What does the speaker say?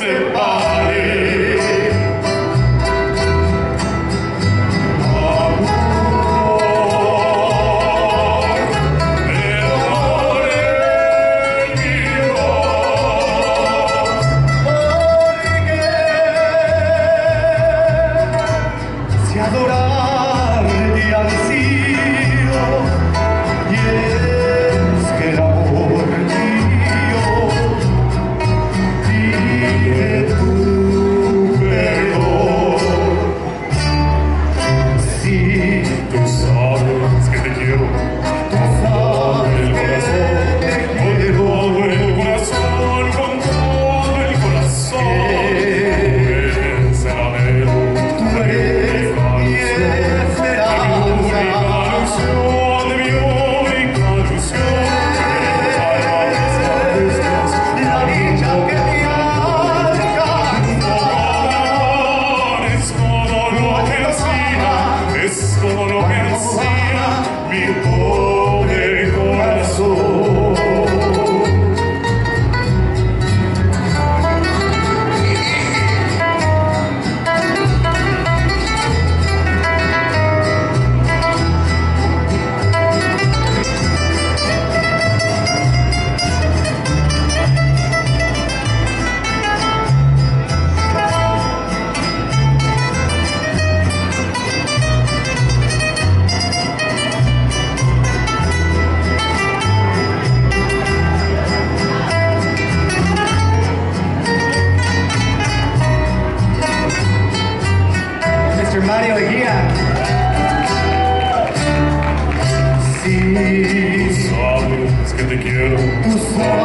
separe. Adorar y ansío, y es que el amor mío pide tu perdón. Si Tú sabes que te quiero, tú sabes el corazón, con todo el corazón, con todo el corazón. Es el anhelo, tú eres mi esperanza, de mi única ilusión, la dicha que me alcanza. es todo lo que ansía, es todo lo que ansía mi pobre corazón. Mr. Mario Eguía. Tú Sí, sabes que te quiero. tú sabes